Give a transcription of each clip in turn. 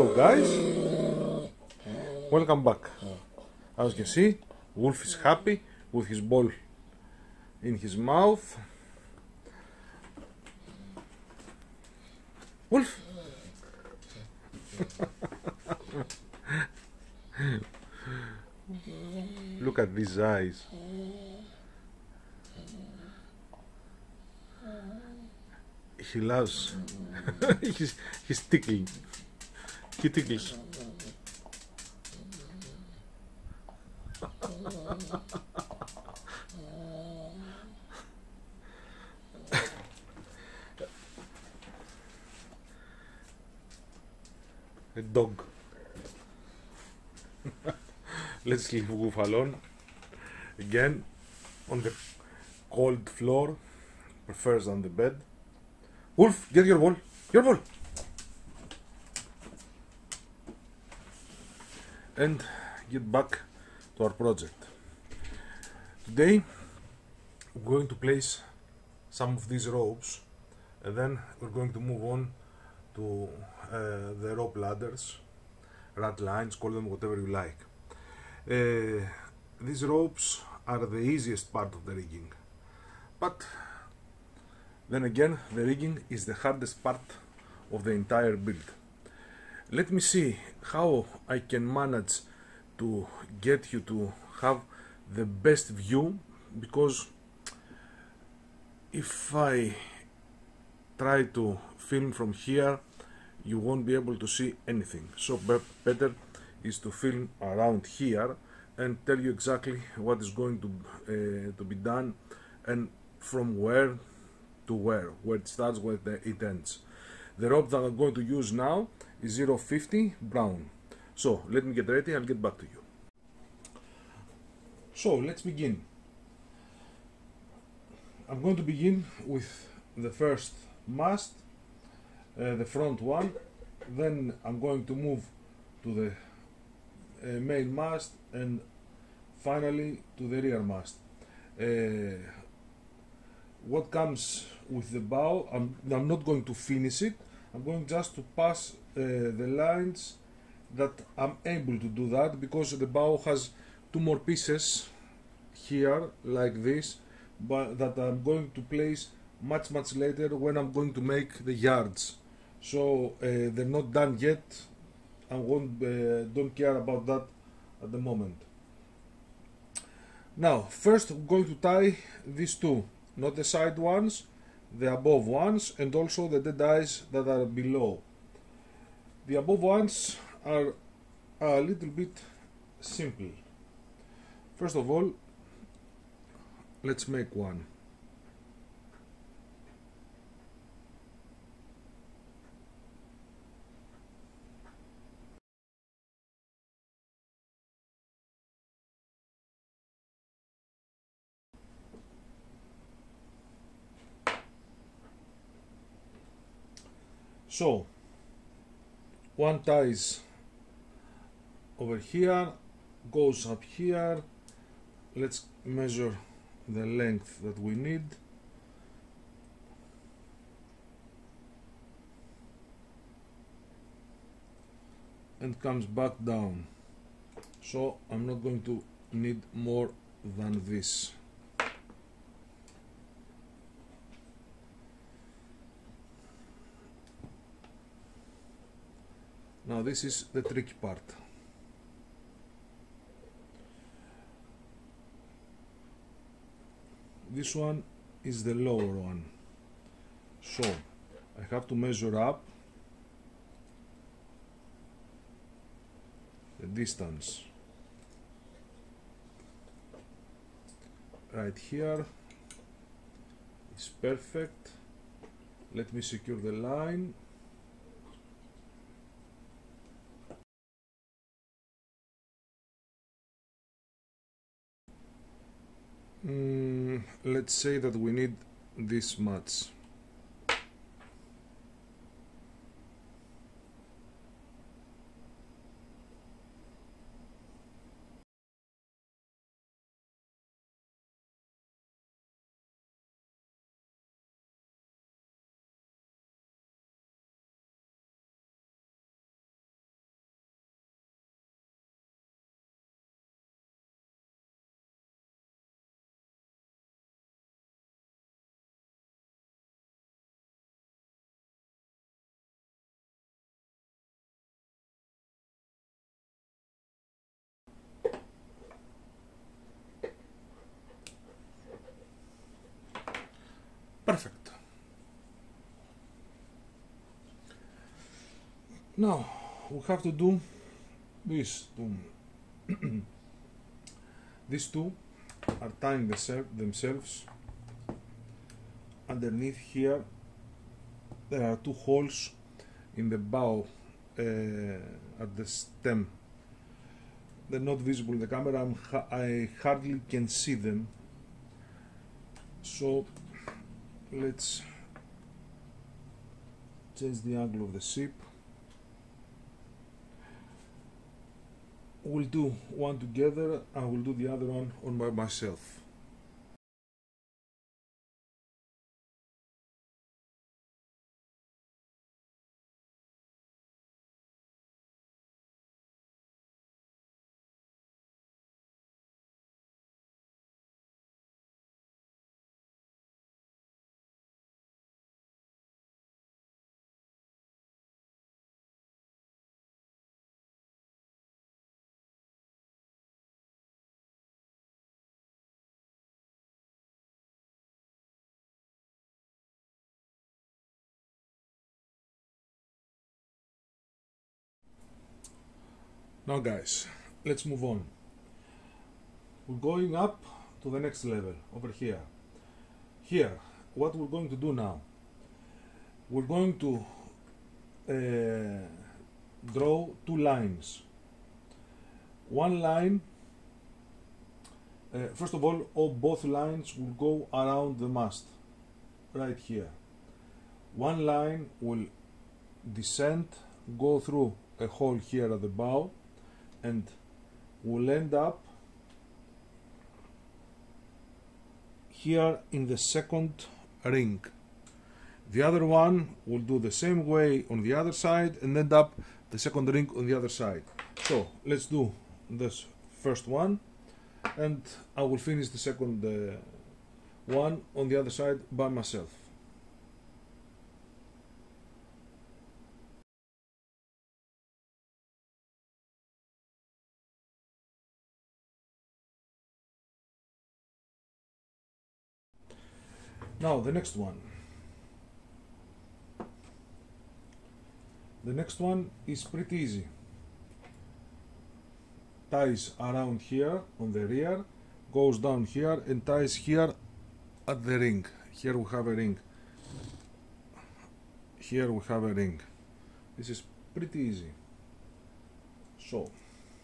Hello guys, welcome back. As you can see, Wolf is happy with his ball in his mouth. Wolf! Look at these eyes. He loves. he's tickling. He tickles. A dog. Let's leave Wolf alone. Again, on the cold floor, prefers on the bed. Wolf, get your ball. Your ball. And get back to our project. Today, we're going to place some of these ropes, and then we're going to move on to the rope ladders, rat lines, call them whatever you like. These ropes are the easiest part of the rigging, but then again, the rigging is the hardest part of the entire build. Let me see how I can manage to get you to have the best view, because if I try to film from here, you won't be able to see anything. So better is to film around here and tell you exactly what is going to be done, and from where to where it starts, where it ends. The rope that I'm going to use now is 050 brown. So let me get ready, I'll get back to you. So let's begin. I'm going to begin with the first mast, the front one. Then I'm going to move to the main mast, and finally to the rear mast. What comes with the bow, I'm not going to finish it. I'm going just to pass the lines that I'm able to do that, because the bow has two more pieces here like this, but that I'm going to place much later when I'm going to make the yards. So they're not done yet. I don't care about that at the moment. Now first I'm going to tie these two, not the side ones, the above ones, and also the dead eyes that are below. The above ones are a little bit simple. First of all, let's make one. So one ties over here, goes up here. Let's measure the length that we need. And comes back down. So I'm not going to need more than this. Now this is the tricky part. This one is the lower one. So I have to measure up the distance. Right here is perfect. Let me secure the line. Let's say that we need this much. Perfect. Now we have to do this two. These two are tying themselves underneath here. There are two holes in the bow at the stem. They're not visible in the camera. I hardly can see them. So let's change the angle of the ship. We'll do one together and we'll do the other one on by myself. Now guys, let's move on. We're going up to the next level over here. Here, what we're going to do now, we're going to draw two lines. One line, first of all, both lines will go around the mast, right here. One line will descend, go through a hole here at the bow, and will end up here in the second ring. The other one will do the same way on the other side and end up the second ring on the other side. So let's do this first one and I will finish the second one on the other side by myself. Now the next one. The next one is pretty easy. Ties around here on the rear, goes down here and ties here at the ring. Here we have a ring. Here we have a ring. This is pretty easy. So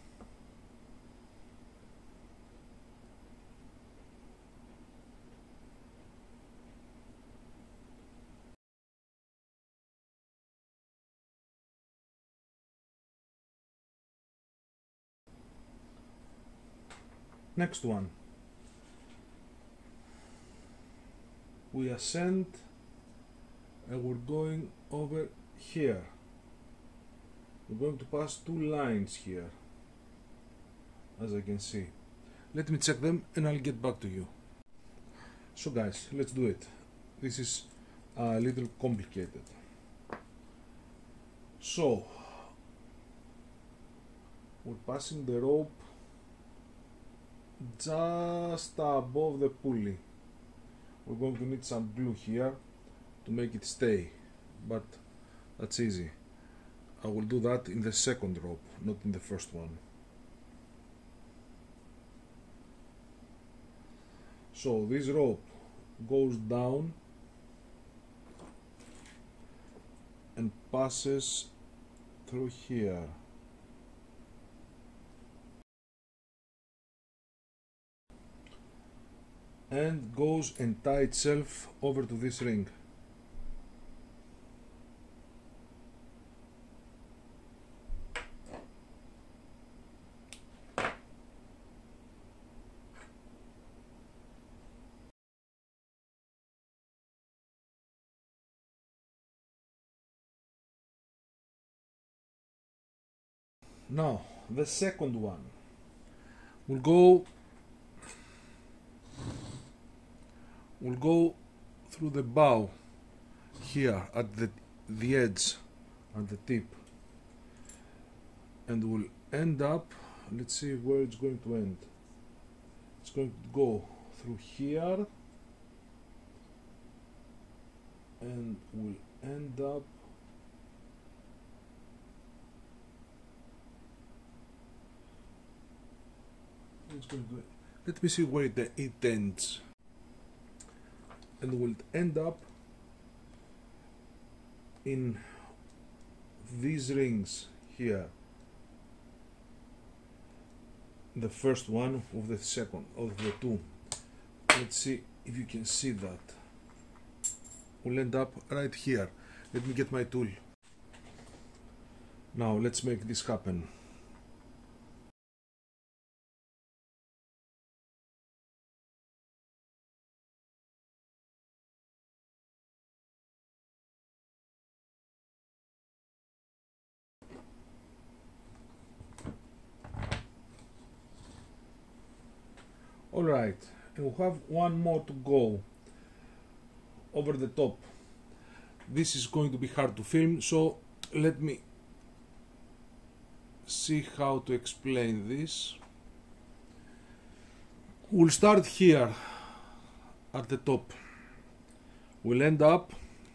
next one, we ascend and we're going over here. We're going to pass two lines here, as I can see. Let me check them and I'll get back to you. So guys, let's do it. This is a little complicated. So we're passing the rope just above the pulley. We're going to need some glue here to make it stay, but that's easy. I will do that in the second rope, not in the first one. So this rope goes down and passes through here. And goes and ties itself over to this ring. Now the second one will go through the bow here at the edge, at the tip, and will end up, let's see where it's going to end. It's going to go through here and will end up let me see where it ends, and will end up in these rings here, the first one of the second of the two. Let's see if you can see that. Will end up right here. Let me get my tool. Now let's make this happen. Alright, and we have one more to go over the top. This is going to be hard to film, so let me see how to explain this. We'll start here at the top. We'll end up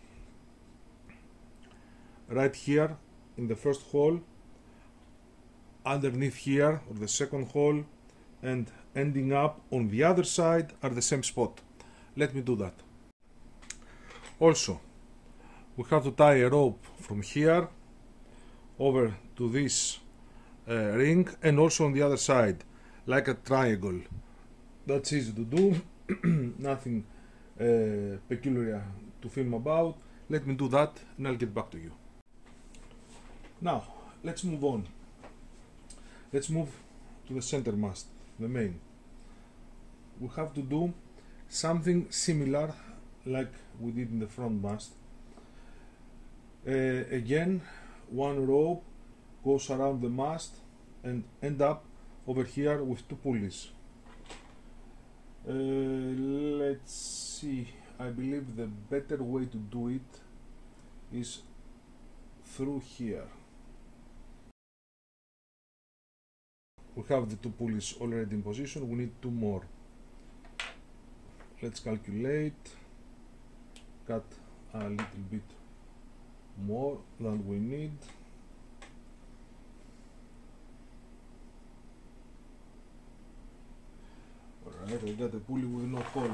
right here in the first hole, underneath here or the second hole, and ending up on the other side at the same spot. Let me do that. Also, we have to tie a rope from here over to this ring, and also on the other side, like a triangle. That's easy to do. Nothing peculiar to film about. Let me do that and I'll get back to you. Now, let's move on. Let's move to the center mast, the main. We have to do something similar like we did in the front mast. Again, one rope goes around the mast and end up over here with two pulleys. Let's see, I believe the better way to do it is through here. We have the two pulleys already in position, we need two more. Let's calculate, cut a little bit more than we need. Alright, I got a pulley with no hole.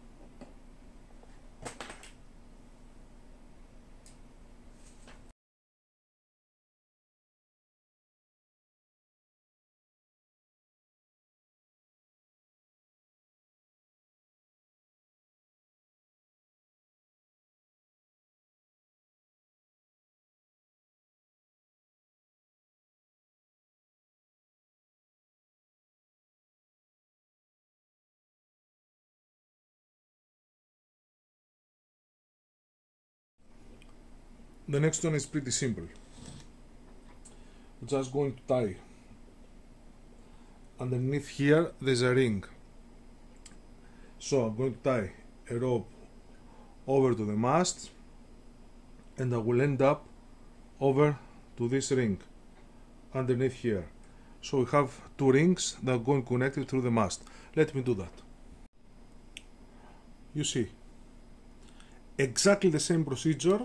The next one is pretty simple. We're just going to tie. Underneath here there's a ring. So I'm going to tie a rope over to the mast, and I will end up over to this ring underneath here. So we have two rings that are going connected through the mast. Let me do that. You see, exactly the same procedure.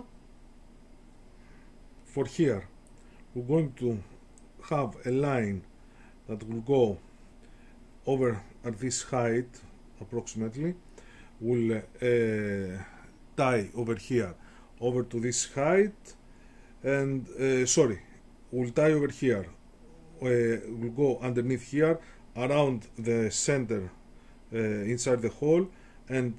For here, we're going to have a line that will go over at this height approximately. We'll tie over here over to this height, and we'll tie over here. We'll go underneath here around the center inside the hole, and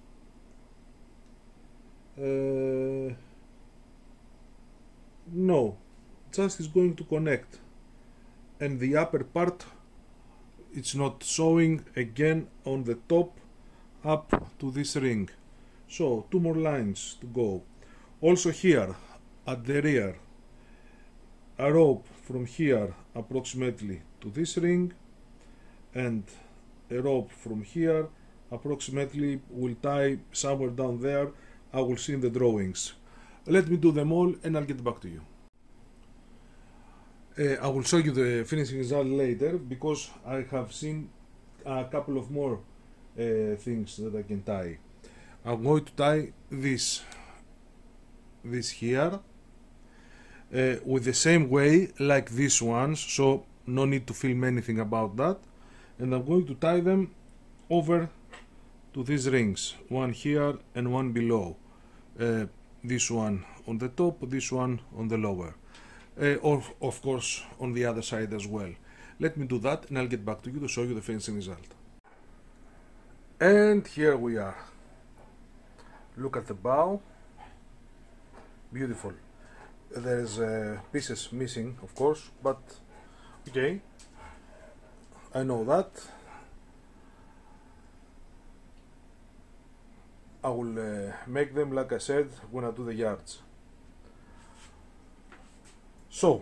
no, just is going to connect, and the upper part it's not showing again on the top up to this ring. So two more lines to go. Also here at the rear, a rope from here approximately to this ring, and a rope from here approximately will tie somewhere down there. I will see in the drawings. Let me do them all and I'll get back to you. I will show you the finishing result later, because I have seen a couple of more things that I can tie. I'm going to tie this this here with the same way like these ones, so no need to film anything about that. And I'm going to tie them over to these rings, one here and one below, this one on the top, this one on the lower, or of course on the other side as well. Let me do that and I'll get back to you to show you the finishing result. And here we are. Look at the bow, beautiful. There's pieces missing, of course, but okay, I know that. I will make them, like I said, when I do the yards. So,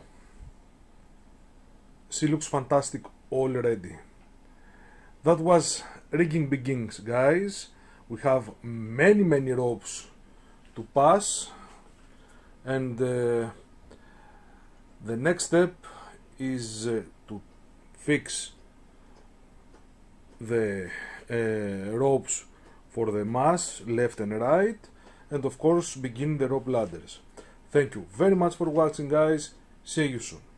she looks fantastic already. That was rigging begins, guys. We have many ropes to pass, and the next step is to fix the ropes for the mass left and right, and of course begin the rope ladders. Thank you very much for watching, guys. See you soon.